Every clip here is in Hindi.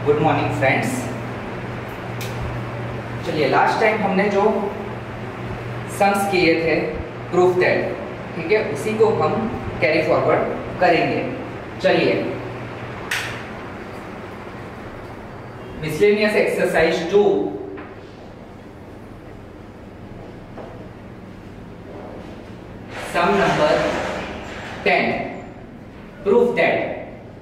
Good morning friends. चलिए, लास्ट टाइम हमने जो सम्स किए थे प्रूफ दैट, ठीक है, उसी को हम कैरी फॉरवर्ड करेंगे। चलिए, miscellaneous exercise 2 sum number 10, proof that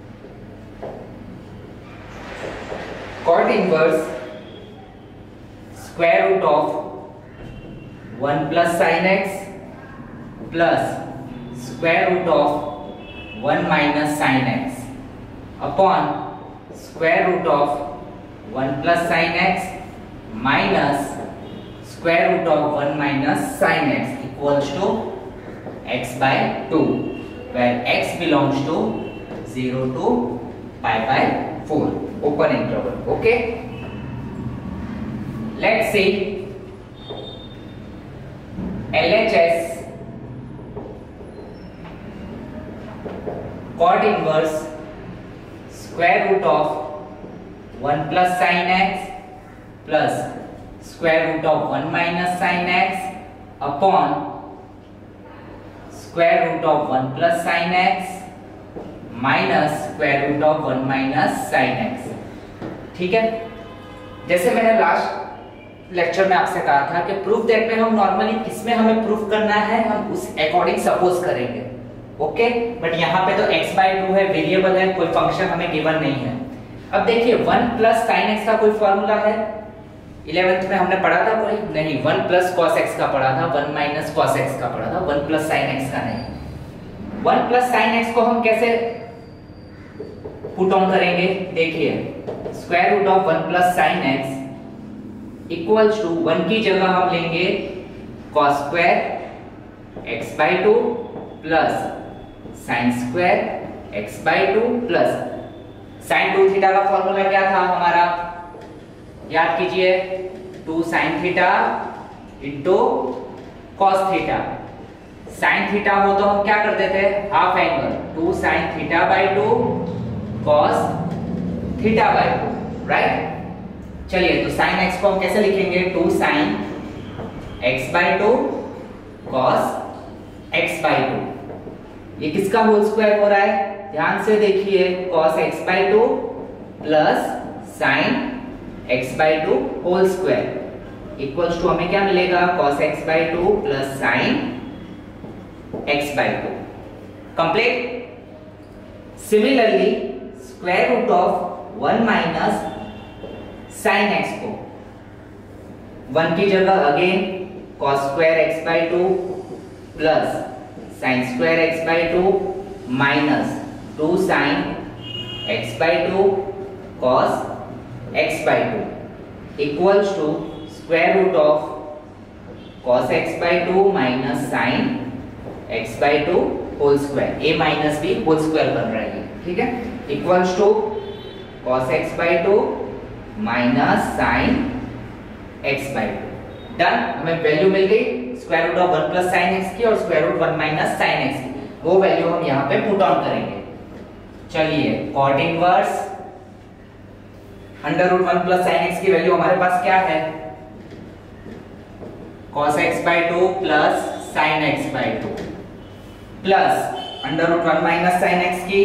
cot inverse square root of 1 plus sin x plus square root of 1 minus sin x upon square root of 1 plus sin x minus square root of 1 minus sin x equals to x by 2, where x belongs to 0 to pi by 4, open interval. Okay, let's see LHS cot inverse square root of 1 plus sin x plus square root of 1 minus sin x upon square root of 1 plus sin x minus square root of 1 minus sine x. ठीक है, जैसे मैंने लास्ट लेक्चर में आपसे कहा था कि प्रूफ दैट में हम नॉर्मली किसमें हमें प्रूफ करना है, हम उस अकॉर्डिंग सपोज करेंगे। ओके, बट यहाँ पे तो x बाय 2 है, वेरिएबल है, कोई फंक्शन हमें गिवन नहीं है। अब देखिए 1 प्लस साइन एक्स का कोई फॉर्मूला है? 11th में हमने पढ़ा था कोई? नहीं, 1 प्लस कॉस एक्स का पढ़ा था, 1 माइनस कॉस एक्स का पढ़ा था, 1 प्लस साइन एक्स का नहीं। 1 प्लस साइन एक्स को हम कैसे पुट ऑन करेंगे? देखिए, square root of 1 plus sine x equals to 1 की जगह हम लेंगे cos square x by 2 plus sine square x by 2 plus sine 2 theta का फॉर्मूला क्या था हमारा? याद कीजिए, 2 sine theta into cos theta. Sine theta हो तो हम क्या करते थे? Half angle, 2 sine theta by 2 cos theta by 2, right. चलिए, तो sin x को हम कैसे लिखेंगे? 2 sin x by 2 cos x by 2। ये किसका होल स्क्वायर हो रहा है? ध्यान से देखिए, cos x by 2 plus sin x by 2 whole square equals to हमें क्या मिलेगा? cos x by 2 plus sin x by 2। Complete. Similarly square root of 1 minus sine x को 1 की जगह again cos square x by 2 plus sine square x by 2 minus 2 sine x by 2 cos x by 2 equals to square root of cos x by 2 minus sine x by 2 whole square, a minus b whole square बन रहा है, ठीक है, equals to cos x by 2 minus sin x by 2। Done. हमें वैल्यू मिल गई square root of 1 plus sin x की और square root 1 minus sin x की, वो वैल्यू हम यहाँ पे पुट ऑन करेंगे। चलिए, cot inverse under root 1 plus sin x की वैल्यू हमारे पास क्या है? cos x by 2 plus sin x by 2 plus under root 1 minus sin x की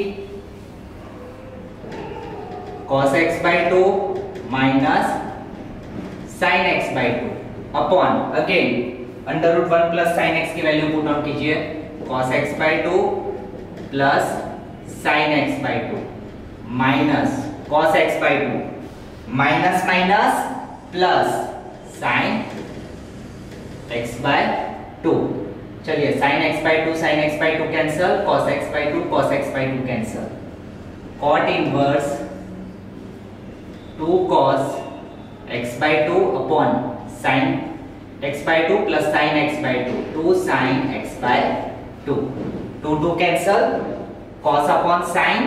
cos x by 2 minus sin x by 2 upon again under root 1 plus sin x की वैल्यू पुट ऑन कीजिए, cos x by 2 plus sin x by 2 minus cos x by 2 minus minus plus sin x by 2। चलिए, sin x by 2 sin x by 2 cancel, cos x by 2 cos x by 2 cancel. cot inverse 2 cos x by 2 upon sin x by 2 plus sin x by 2, 2 sin x by 2, 2 cancel, cos upon sin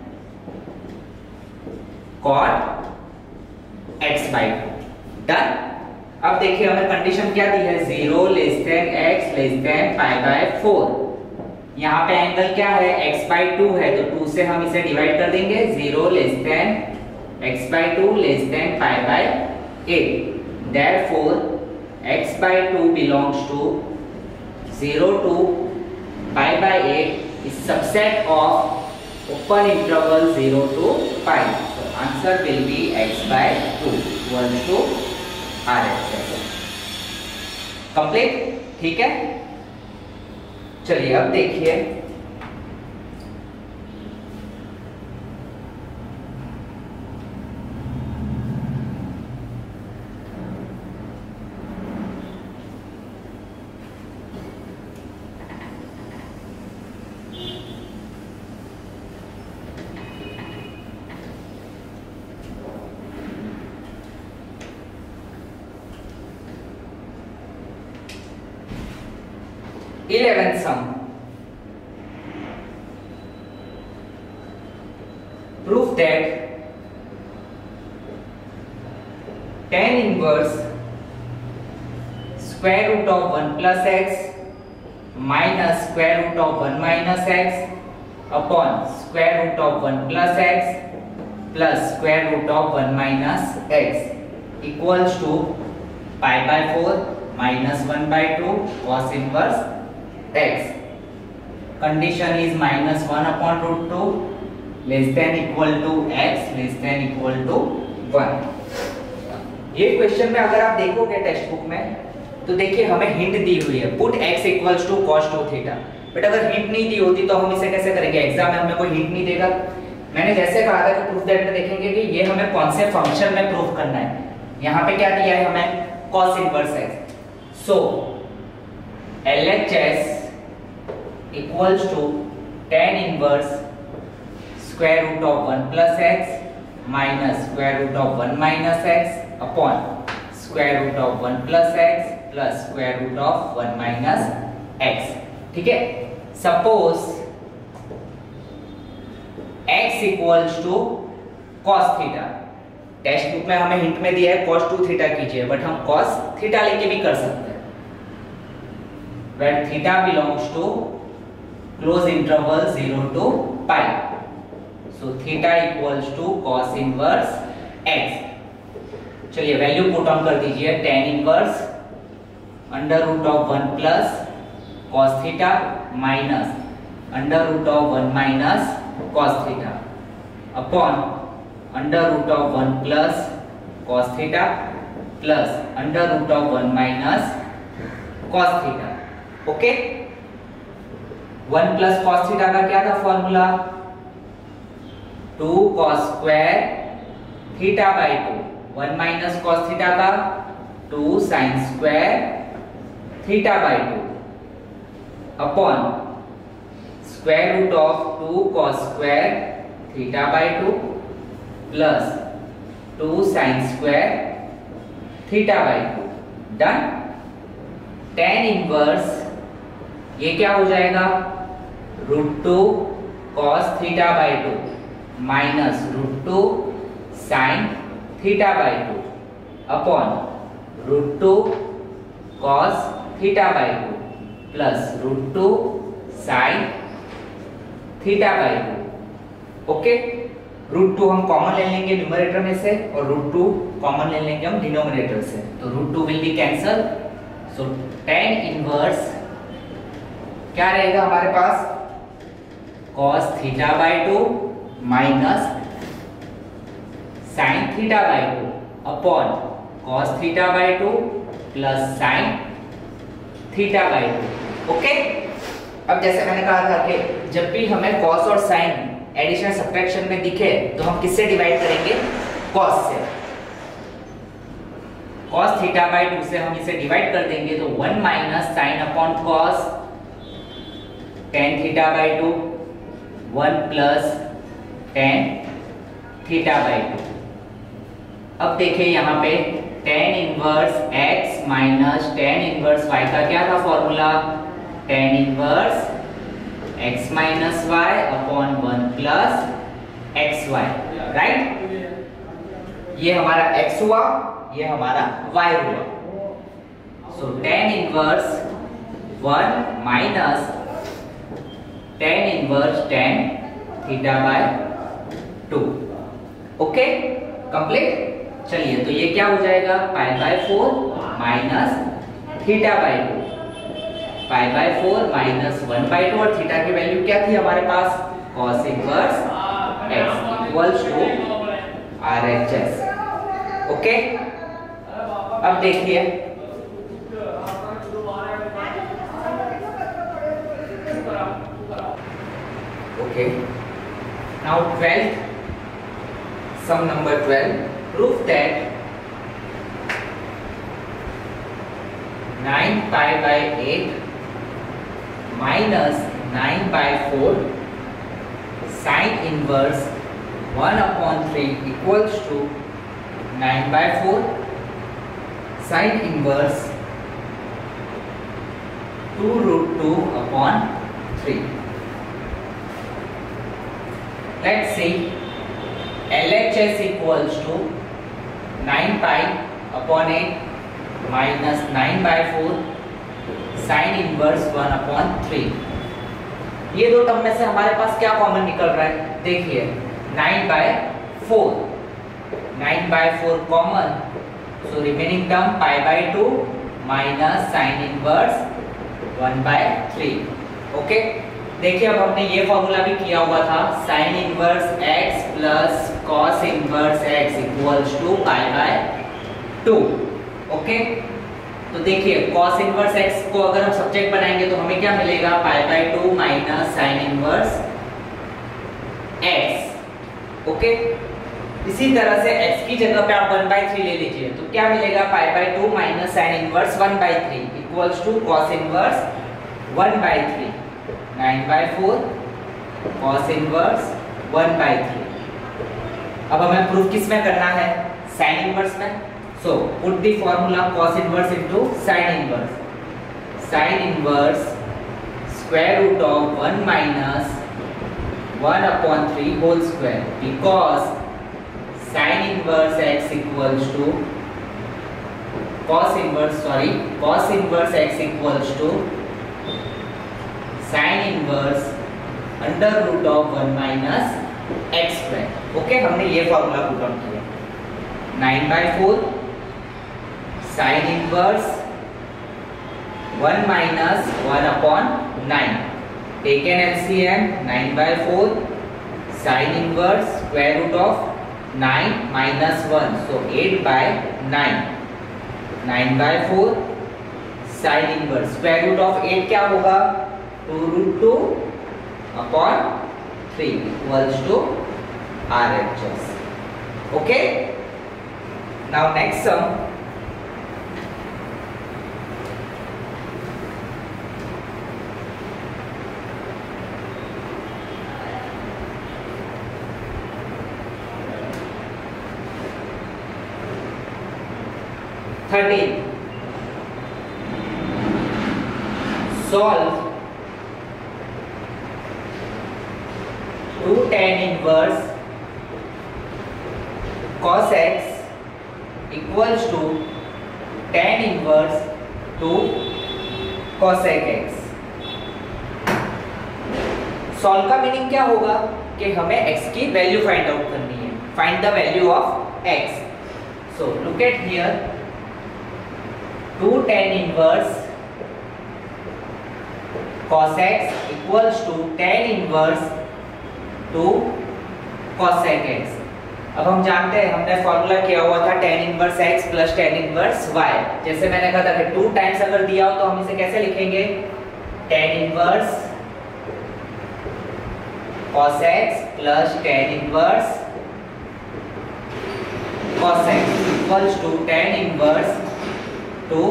cot x by 2। Done. अब देखिए हमें कंडीशन क्या दी है? 0 less than x less than pi by 4। यहाँ पे एंगल क्या है? x by 2 है, तो 2 से हम इसे डिवाइड कर देंगे। 0 less than x by 2 less than pi by 8. Therefore x by 2 belongs to 0 to pi by 8 is subset of open interval 0 to pi. So answer will be x by 2 equal to RHS. Complete, ठीक है। चलिए अब देखिए eleventh sum. Proof that tan inverse square root of 1 plus x minus square root of 1 minus x upon square root of 1 plus x plus square root of 1 minus x equals to pi by 4 minus 1 by 2 cos inverse x. Condition is minus 1 upon root 2 less than equal to x less than equal to 1. ये क्वेश्चन में अगर आप देखोगे टेक्स्ट बुक में तो देखिए हमें हिंट दी हुई है put x equals to cos 2 theta. But अगर हिंट नहीं दी होती तो हम इसे कैसे करेंगे? एग्जाम में हमें कोई हिंट नहीं देगा। मैंने जैसे कहा था कि प्रूफ दैट में देखेंगे कि ये हमें कौन से फंक्शन में प्रूफ करना है। यहाँ पे क्या दिया है हमें? cos inverse x। So LHS equals to tan inverse square root of 1 plus x minus square root of 1 minus x upon square root of 1 plus x plus square root of 1 minus x. ठीक है। Suppose x equals to cos theta. Textbook में हमें हिंट में दिया है cos 2 थीटा कीजिए, बट हम cos थीटा लेके भी कर सकते हैं। Where theta belongs to close interval 0 to pi. So theta equals to cos inverse x. चलिए वैल्यू पुट ऑन कर दीजिए। tan inverse under root of 1 plus cos theta minus under root of 1 minus cos theta upon under root of 1 plus cos theta plus under root of 1 minus cos theta. Okay. 1 plus cos theta का क्या था formula? 2 cos square theta by 2। 1 minus cos theta का 2 sin square theta by 2 upon square root of 2 cos square theta by 2 plus 2 sin square theta by 2। Done. tan inverse ये क्या हो जाएगा? √2 cos theta by 2 minus √2 sin theta by 2 upon √2 cos theta by 2 plus √2 sin theta by 2। Okay. √2 हम कॉमन ले लेंगे न्यूमरेटर में से और √2 कॉमन ले लेंगे हम डिनोमिनेटर से, तो √2 will be cancel. So tan inverse क्या रहेगा हमारे पास? cos theta by 2 minus sin theta by 2 upon cos theta by 2 plus sin theta by 2। Okay. अब जैसे मैंने कहा था कि जब भी हमें cos और sin एडिशन सब्ट्रैक्शन में दिखे तो हम किससे डिवाइड करेंगे? cos से। cos थीटा बाई 2 से हम इसे डिवाइड कर देंगे तो 1 minus sin upon cos tan theta by 2 1 plus tan theta by 2। अब देखिए यहाँ पे tan inverse x minus tan inverse y का क्या था formula? tan inverse x minus y upon 1 plus xy। Right. ये हमारा x हुआ, ये हमारा y हुआ। So tan inverse 1 minus tan inverse tan theta by 2। Okay. Complete. चलिए तो ये क्या हो जाएगा, पाई by 4 minus theta by 2, pi by 4 minus 1 by 2, और थीटा की वैल्यू क्या थी हमारे पास, cos inverse x equals to RHS। Okay, अब देखिए okay, now 12th sum number 12, prove that 9 pi by 8 minus 9 by 4 sin inverse 1 upon 3 equals to 9 by 4 sin inverse 2 root 2 upon 3. Let's see, LHS equals to 9 pi upon 8 minus 9 by 4 sin inverse 1 upon 3. ये दो टर्म में से हमारे पास क्या कॉमन निकल रहा है, देखिए 9 by 4, 9 by 4 common, so remaining term pi by 2 minus sin inverse 1 by 3. Okay, देखिए अब हमने ये फॉर्मूला भी किया हुआ था, sin inverse x plus cos inverse x equals to pi by 2. Okay, तो देखिए cos इनवर्स x को अगर हम सब्जेक्ट बनाएंगे तो हमें क्या मिलेगा, pi by 2 minus sin inverse x. Okay, इसी तरह से x की जगह पे आप 1/3 ले लीजिए तो क्या मिलेगा, pi by 2 minus sin inverse 1/3 equals to cos inverse 1/3, 9 by 4 cos inverse 1/3. अब हमें प्रूफ किस में करना है, sin इनवर्स में. So put the formula cos inverse into sin inverse. sin inverse square root of 1 minus 1 upon 3 whole square, because sin inverse x equals to cos inverse x equals टू sin inverse under root of 1 minus x square. Okay, हमने ये फॉर्मूला पुट ऑन किया. 9 by 4 sin inverse 1 minus 1 upon 9, taken LCM 9 by 4 sin inverse square root of 9 minus 1, so 8 by 9, 9 by 4 sin inverse square root of 8 क्या होगा, 2 root 2 upon 3 equals to RHS. Okay, now next sum, solve 2 tan inverse cos x equals to tan inverse 2 cosec x. Solve का मीनिंग क्या होगा कि हमें x की वैल्यू फाइंड आउट करनी है, find the value of x. So look at here, 2 tan inverse cos x equals to tan inverse 2 cosec x. अब हम जानते हैं, हमने फॉर्मूला किया हुआ था tan inverse x plus tan inverse y. जैसे मैंने कहा था कि 2 टाइम्स अगर दिया हो तो हम इसे कैसे लिखेंगे, tan inverse cos x plus tan inverse cos x equals to tan inverse 2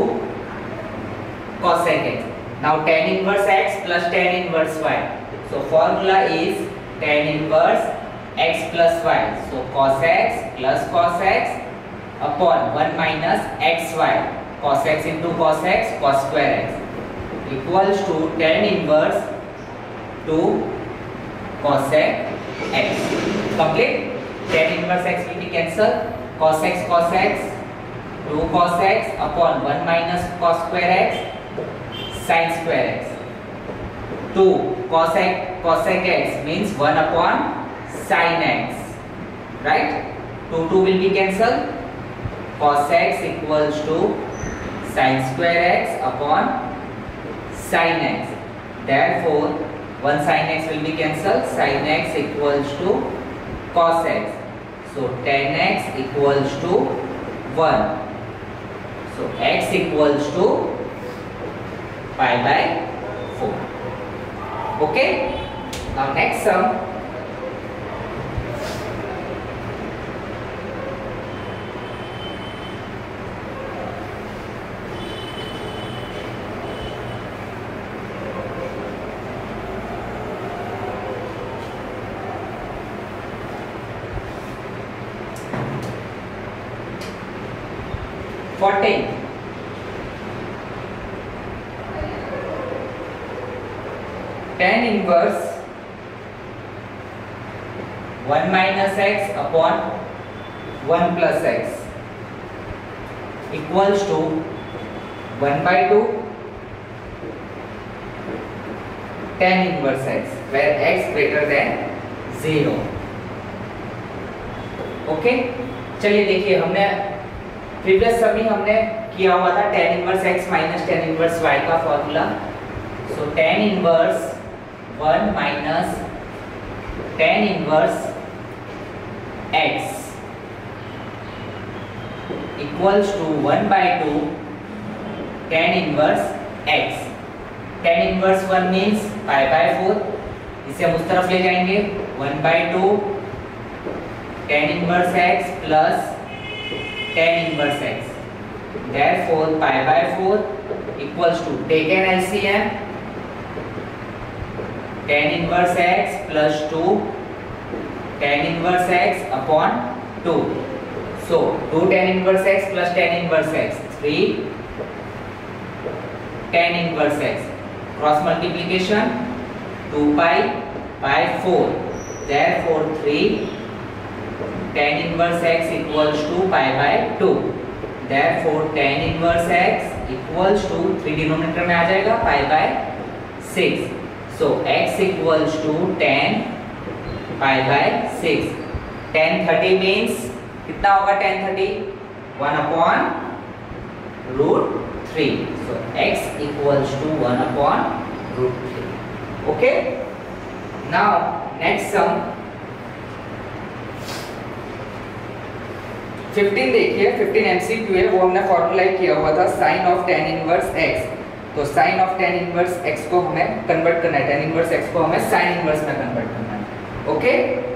cosec x. Now tan inverse x plus tan inverse y. So formula is tan inverse x plus y. So cos x plus cos x upon 1 minus xy. Cos x into cos x, cos square x equals to tan inverse 2 cosec x. Complete. Tan inverse x will be cancelled. Cos x 2 cos x upon 1 minus cos square x sin square x. 2 cosec x means 1 upon sin x, right? 2 will be cancelled. Cos x equals to sin square x upon sin x. Therefore, 1 sin x will be cancelled. Sin x equals to cos x. So tan x equals to 1. So x equals to pi by 4. Okay. Now next sum. Tan inverse 1 minus x upon 1 plus x equals to 1 by 2 tan inverse x, where x greater than 0. Okay, चलिए देखिए, हमने प्रीवियस सब में हमने किया हुआ था tan inverse x minus tan inverse y का formula. So tan inverse 1 minus tan inverse x equals to 1 by 2 tan inverse x. tan inverse 1 means pi by 4, इसे हम उस तरफ ले जाएंगे. 1 by 2 tan inverse x plus tan inverse x. Therefore pi by 4 equals to, take an LCM, tan inverse x plus 2 tan inverse x upon 2. So 2 tan inverse x plus tan inverse x, 3 tan inverse x. Cross multiplication 2 pi by 4. Therefore 3 tan inverse x equals to pi by 2. Therefore tan inverse x equals to 3 denominator में आ जाएगा pi by 6. So x equals to tan pi by 6. tan 30 means कितना होगा tan 30? 1 upon root 3. So x equals to 1 upon root 3. Okay. Now next sum 15 देखिए, 15 MCQ है, वो हमने फॉर्मूला किया हुआ था sin of tan inverse x. तो sin of tan inverse x को हमें कन्वर्ट करना है, tan इनवर्स x को हमें sin इनवर्स में कन्वर्ट करना है. ओके.